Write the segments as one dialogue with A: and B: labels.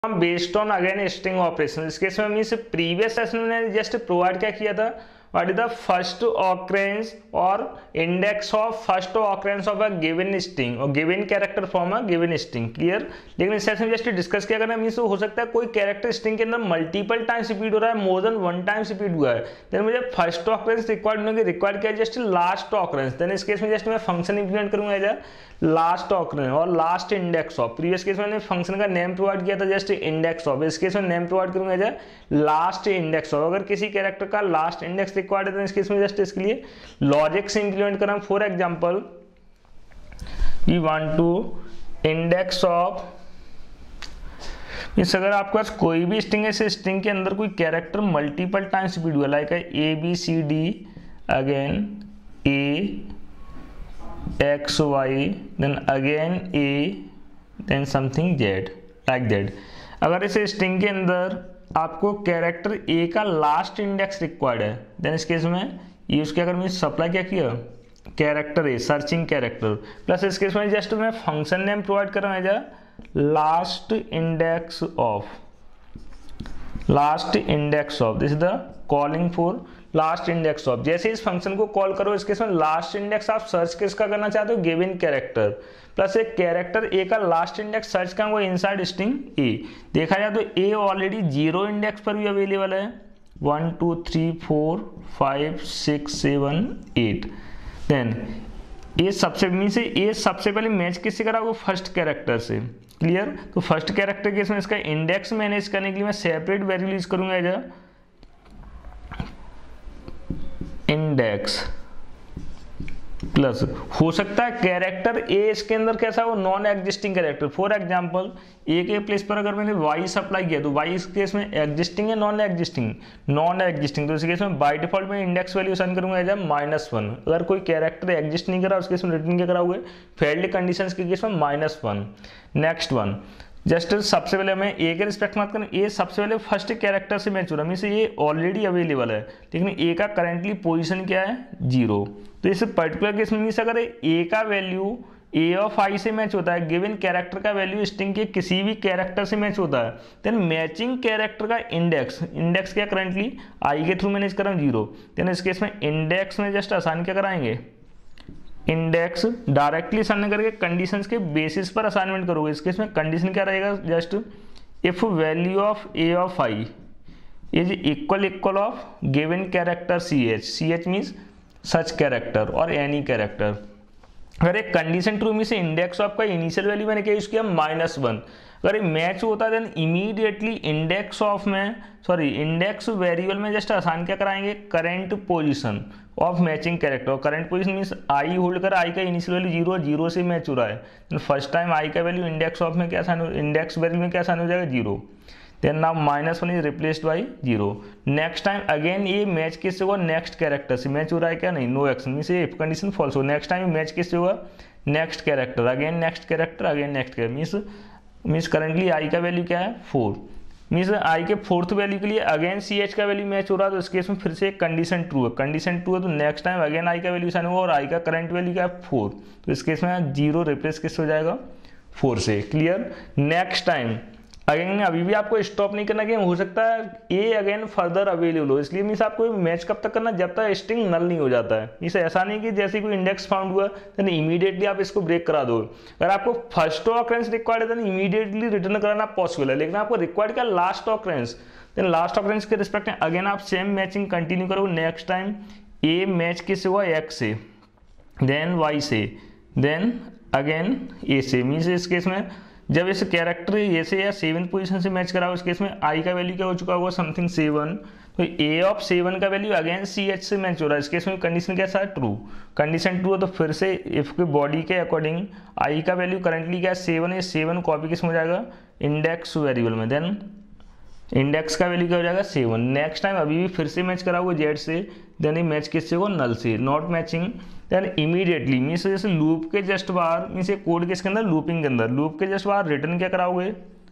A: Based on again string operation. इस case में means previous session में जस्ट प्रोवाइड क्या किया था, what is the first occurrence और index of first occurrence of a given string और given character from a given string. Clear. लेकिन इस सेशन में जस्ट डिस्कस किया करना मीन्स हो सकता है कोई कैरेक्टर स्ट्रिंग के अंदर मल्टीपल टाइम्स रिपीट हो रहा है, more than one times repeat हुआ है, देन मुझे फर्स्ट ऑकरेंस रिक्वायर्ड किया जस्ट लास्ट ऑकरेंस। देन इस केस में जस्ट मैं फंक्शन इंप्लीमेंट करूंगा एज लास्ट ऑकरेंस और last index of. Previous case में मैंने फंक्शन का नेम प्रोवाइड किया था जस्ट इंडेक्स ऑफ, इस केस में नेम प्रोवाइड करूंगा एज लास्ट इंडेक्स ऑफ। अगर किसी कैरेक्टर का लास्ट इंडेक्स रिक्वायर्ड है तो इस केस में जस्ट इसके लिए लॉजिक से इंप्लीमेंट करा। For example we want to index of, means अगर आपके पास कोई भी स्ट्रिंग है, इस स्ट्रिंग के अंदर कोई कैरेक्टर मल्टीपल टाइम्स रिपीट हुआ like A B C D again A X Y then again A then something Z like that. अगर इस स्ट्रिंग के अंदर आपको कैरेक्टर ए का लास्ट इंडेक्स रिक्वायर्ड है देन इस केस में यूज क्या, अगर मैं सप्लाई क्या किया character A searching character plus इस केस में जस्ट मैं फंक्शन नेम प्रोवाइड कर रहा हूँ last index of, last index of, this is the calling for last index of. जैसे इस फंक्शन को कॉल करो इसके इसमें लास्ट इंडेक्स आप सर्च किसका करना चाहते हो, गिवन कैरेक्टर प्लस एक कैरेक्टर ए का लास्ट इंडेक्स सर्च करेंगे वो इनसाइड स्ट्रिंग ए। देखा जाए तो ए ऑलरेडी 0 इंडेक्स पर भी अवेलेबल है, 1 2 3 4 5 6 7 8। देन ए सबसे मीन्स ए सबसे पहले मैच किससे करा वो फर्स्ट कैरेक्टर से। क्लियर। तो फर्स्ट कैरेक्टर के इसमें इसका इंडेक्स मैनेज करने के लिए मैं सेपरेट वेरिएबल यूज करूंगा एज इंडेक्स प्लस हो सकता है कैरेक्टर ए इसके अंदर कैसा हो non existing character. For example A के प्लेस पर अगर मैंने वाई सप्लाई किया तो वाई इस केस में एग्जिस्टिंग है नॉन एग्जिस्टिंग, नॉन एग्जिस्टिंग, तो इस केस में बाय डिफॉल्ट में इंडेक्स वैल्यू असाइन करूंगा एज -1। अगर कोई कैरेक्टर एग्जिस्ट नहीं करा उस केस में रिटर्न क्या कराओगे फेल्ड कंडीशंस के केस में -1। नेक्स्ट वन जस्ट सबसे पहले हमें ए के रिस्पेक्ट मत करना, ए सबसे पहले फर्स्ट कैरेक्टर से मैच हो रहा है मीन्स ये ऑलरेडी अवेलेबल है लेकिन ए का करंटली पोजीशन क्या है 0। तो इस पर्टिकुलर केस में मीन्स अगर ए का वैल्यू ए ऑफ आई से मैच होता है, गिवन कैरेक्टर का वैल्यू स्ट्रिंग के किसी भी कैरेक्टर से मैच होता है, देन मैचिंग कैरेक्टर का इंडेक्स क्या करंटली आई के थ्रू मैनेज कर रहा हूँ 0। देन इस केस में इंडेक्स में जस्ट आसान क्या कराएंगे इंडेक्स डायरेक्टली असाइन करके कंडीशंस के बेसिस पर असाइनमेंट करोगे। इस केस में कंडीशन क्या रहेगा just if value of A of I is equal of given character C H means such character और एनी कैरेक्टर। अगर एक कंडीशन ट्रू में से इंडेक्स ऑफ का इनिशियल वैल्यू मैंने क्या यूज किया -1, अगर ये मैच होता है देन इमीडिएटली इंडेक्स ऑफ में इंडेक्स वेरिएबल में जस्ट आसान क्या कराएंगे current position of matching character. Current position means I hold कर आई का इनिशियल वैल्यू 0 0 से मैच हो रहा है, फर्स्ट टाइम आई का वैल्यू इंडेक्स ऑफ में क्या इंडेक्स वैल्यू में क्या आसान हो जाएगा 0। Then now -1 is replaced by 0। Next time again ये मैच किससे होगा नेक्स्ट कैरेक्टर से मैच हो रहा है क्या नहीं नो एक्शन मींस ये इफ कंडीशन फॉल्स हो। नेक्स्ट टाइम मैच किससे होगा next character again next character again next character means currently I का वैल्यू क्या है 4 मीन्स आई के फोर्थ वैल्यू के लिए अगेन सी एच का वैल्यू मैच हो रहा है तो इस केस में फिर से एक कंडीशन ट्रू है तो नेक्स्ट टाइम अगेन आई का वैल्यू साइन होगा और आई का करंट वैल्यू क्या है 4, तो इस केस में 0 रिप्लेस किससे हो जाएगा 4 से। क्लियर। नेक्स्ट टाइम अगेन अभी भी आपको स्टॉप नहीं करना कि हो सकता है ए अगेन फर्दर अवेलेबल हो, इसलिए मीन्स आपको मैच कब तक करना जब तक स्ट्रिंग नल नहीं हो जाता है। मीन्स ऐसा नहीं कि जैसे कोई इंडेक्स फाउंड हुआ देन इमीडिएटली आप इसको ब्रेक करा दो। अगर आपको फर्स्ट ऑकरेंस रिक्वायर्ड है देन इमीडिएटली रिटर्न कराना पॉसिबल है, लेकिन आपको रिक्वायर्ड क्या last occurrence, then last occurrence के रिस्पेक्ट में अगेन आप सेम मैचिंग कंटिन्यू करोगे। नेक्स्ट टाइम ए मैच किससे हुआ एक्स से देन वाई से देन अगेन ए से मीन्स इस केस में जब इस कैरेक्टर ए से या 7 पोजीशन से मैच करा उस केस में आई का वैल्यू क्या हो चुका होगा समथिंग 7, तो ए ऑफ 7 का वैल्यू अगेन सी एच से मैच हो रहा है। इस केस में कंडीशन कैसा है ट्रू, कंडीशन ट्रू है तो फिर से इफ के बॉडी के अकॉर्डिंग आई का वैल्यू करंटली क्या है 7 है, 7 कॉपी किस में हो जाएगा इंडेक्स वेरिएबल में, देन इंडेक्स का वैल्यू क्या हो जाएगा 7। नेक्स्ट टाइम अभी भी फिर से मैच कराओगे जेड से देन ये मैच किससे होगा नल से, not matching then immediately means जैसे लूप के जस्ट बाहर मीन्स ये कोड किसके अंदर लूपिंग के अंदर लूप के जस्ट बाहर रिटर्न क्या कराओगे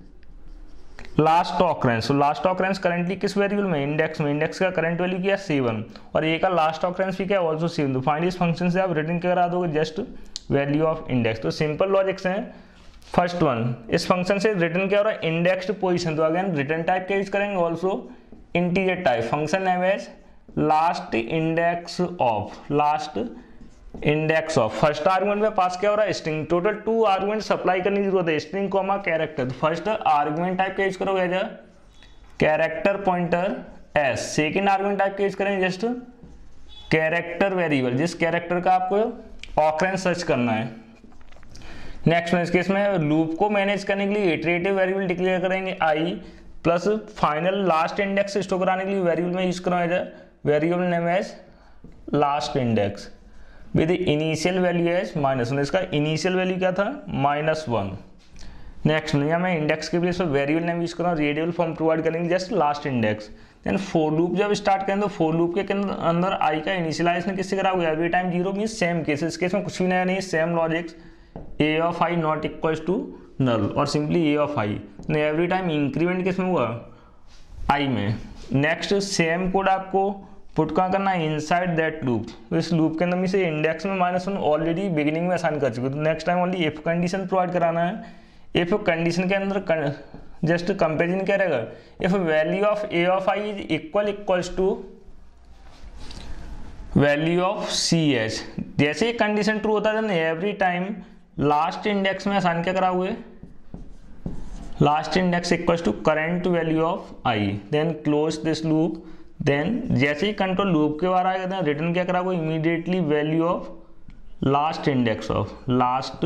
A: लास्ट ऑकरेंस। तो लास्ट ऑकरेंस करंटली किस वेरिएबल में इंडेक्स में, इंडेक्स का करंट वैल्यू क्या है 7 और ए का लास्ट ऑकरेंस भी क्या है ऑल्सो 7, तो फाइनली इस फंक्शन से आप रिटर्न क्या करा दोगे जस्ट वैल्यू ऑफ इंडेक्स। तो सिंपल लॉजिक्स हैं फर्स्ट वन, इस फंक्शन से रिटर्न क्या हो रहा है, इंडेक्स्ड पोजीशन। तो अगेन रिटर्न टाइप का यूज करेंगे, also integer type. Function name as last index of, last index of. First argument में पास क्या हो रहा है, स्ट्रिंग। टोटल 2 आर्गुमेंट सप्लाई करने की जरूरत है, string comma character. First argument type का यूज करोगे as character pointer S. Second argument type का यूज करेंगे जस्ट कैरेक्टर वेरिएबल, जिस कैरेक्टर का आपको ऑकरेंस सर्च करना है। नेक्स्ट में इस केस में लूप को मैनेज करने के लिए इटरेटिव वेरिएबल डिक्लेयर करेंगे I, plus final last index store कराने के लिए वेरिएबल में यूज करेंगे variable name as last index with initial value as -1। इसका इनिशियल वैल्यू क्या था, -1। नेक्स्ट में मैं इंडेक्स के प्लेस पर वेरिएबल नेम यूज कर रहा हूँ, रेडियल फॉर्म प्रोवाइड करेंगे just last index. Then for loop जब स्टार्ट करें तो फॉर लूप के अंदर आई का इनिशियलाइजेशन किससे करा हुआ है, every time 0 mean same case. इस केस में कुछ भी नया नहीं, same logics A of I not equals to null और simply A of I. Every time increment किस में हुआ, आई में। नेक्स्ट सेम कोड आपको पुट कहाँ करना है, इनसाइड दैट लूप। तो इस लूप के अंदर में से इंडेक्स में -1 ऑलरेडी बिगिनिंग में असाइन कर चुके, तो next time only if condition provide कराना है। इफ कंडीशन के अंदर जस्ट कंपेरिजन क्या रहेगा, if value of A of I is equals to value of C H. जैसे ही कंडीशन ट्रू होता है एवरी टाइम लास्ट इंडेक्स में असाइन क्या करा हुए, last index equals to current value of I. Then close this loop. Then जैसे ही कंट्रोल लूप के बाहर आएगा देन रिटर्न क्या करा हुआ, immediately value of last index of last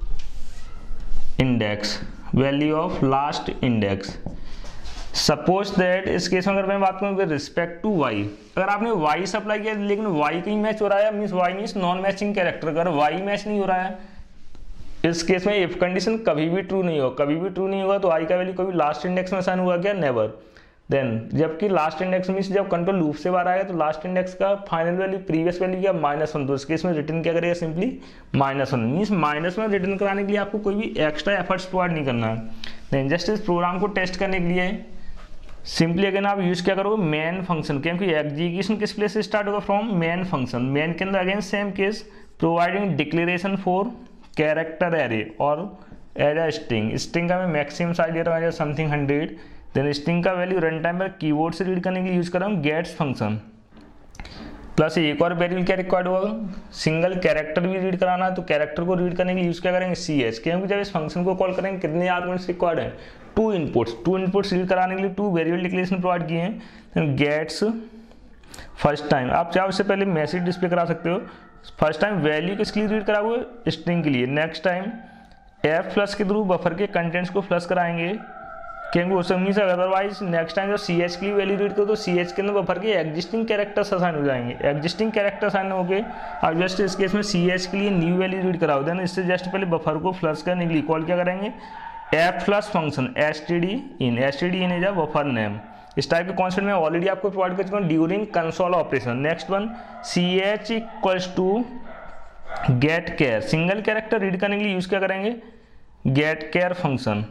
A: index, value of last index. Suppose that इस case में अगर मैं बात करूँ विद रिस्पेक्ट टू वाई, अगर आपने वाई सप्लाई किया लेकिन वाई कहीं मैच हो रहा है, means Y means non matching character. अगर वाई मैच नहीं हो रहा है इस केस में इफ कंडीशन कभी भी ट्रू नहीं होगा, कभी भी ट्रू नहीं होगा तो आई का वैल्यू कभी लास्ट इंडेक्स में असाइन हुआ क्या, नेवर। देन जबकि लास्ट इंडेक्स मीन्स जब कंट्रोल लूप से बाहर आएगा तो लास्ट इंडेक्स का फाइनल वैल्यू प्रीवियस वैल्यू क्या, -1। तो इस केस में रिटर्न क्या करेगा, सिंपली -1। मीन्स -1 रिटर्न कराने के लिए आपको कोई भी एक्स्ट्रा एफर्ट्स प्रोवाइड नहीं करना है। देन जस्ट इस प्रोग्राम को टेस्ट करने के लिए सिंपली अगेन आप यूज क्या करोगे, मेन फंक्शन। क्योंकि एग्जीक्यूशन किस प्लेस से स्टार्ट होगा, फ्रॉम मेन फंक्शन। मेन के अंदर अगेन same case, providing declaration for character array और एज अ स्ट्रिंग। स्ट्रिंग का मैं मैक्सिमम साइज दे रहा हूँ एज समथिंग 100। देन स्ट्रिंग का वैल्यू रन टाइम पर कीबोर्ड से रीड करने के लिए यूज कर रहा हूँ गेट्स फंक्शन। प्लस एक और वेरिएबल क्या रिक्वायर्ड होगा, सिंगल कैरेक्टर भी रीड कराना है, तो कैरेक्टर को रीड करने के लिए यूज क्या करेंगे, सी एच। क्योंकि जब इस फंक्शन को कॉल करेंगे कितने आर्गुमेंट्स रिक्वायर्ड है, 2 इनपुट्स रीड कराने के लिए 2 वेरिएबल डिक्लेरेशन प्रोवाइड किए हैं। गेट्स फर्स्ट टाइम, आप चाहो इससे पहले मैसेज डिस्प्ले करा सकते हो। फर्स्ट टाइम वैल्यू किसके लिए रीड करा हुआ है, स्ट्रिंग के लिए। नेक्स्ट टाइम एफ प्लस के थ्रू बफर के कंटेंट्स को फ्लश कराएंगे, क्योंकि उस मीन्स अदरवाइज नेक्स्ट टाइम जब सी एच के लिए वैल्यू रीड करो तो सी एच के अंदर बफर के एग्जिस्टिंग कैरेक्टर्स असाइन हो जाएंगे। एग्जिस्टिंग कैरेक्टर असाइन हो गए, अब जस्ट इस केस में सी एच के लिए न्यू वैल्यू रीड कराओ। देन इससे जस्ट पहले बफर को फ्लश करने के लिए कॉल क्या करेंगे, fflush function std in is a buffer name. इस टाइप के कॉन्सेप्ट में ऑलरेडी आपको प्रोवाइड कर चुका हूँ during console operation. Next one, C H equals to गेट केयर। सिंगल कैरेक्टर रीड करने के लिए यूज क्या करेंगे, गेट केयर फंक्शन।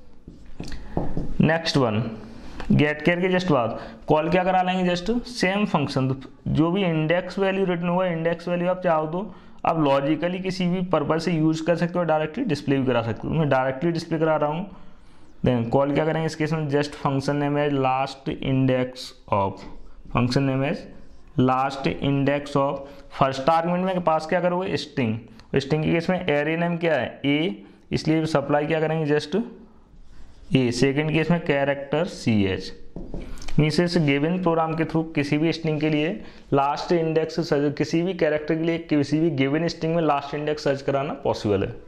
A: नेक्स्ट वन, गेट केयर के जस्ट बाद कॉल क्या करा लेंगे, जस्ट सेम फंक्शन। जो भी इंडेक्स वैल्यू रिटर्न हुआ, इंडेक्स वैल्यू आप चाहो तो आप लॉजिकली किसी भी पर्पज से यूज कर सकते हो, डायरेक्टली डिस्प्ले भी करा सकते हो। मैं डायरेक्टली डिस्प्ले करा रहा हूँ। देन कॉल क्या करेंगे इस केस में, just function name as last index of, function name as last index of. First argument में पास क्या करोगे, स्ट्रिंग। स्ट्रिंग के केस में एरे नेम क्या है, ए, इसलिए सप्लाई क्या करेंगे, जस्ट ए। सेकेंड केस में कैरेक्टर सी एच। मीन्स इस गिवन प्रोग्राम के थ्रू किसी भी स्ट्रिंग के लिए लास्ट इंडेक्स, किसी भी कैरेक्टर के लिए किसी भी गिवन स्ट्रिंग में लास्ट इंडेक्स सर्च कराना पॉसिबल है।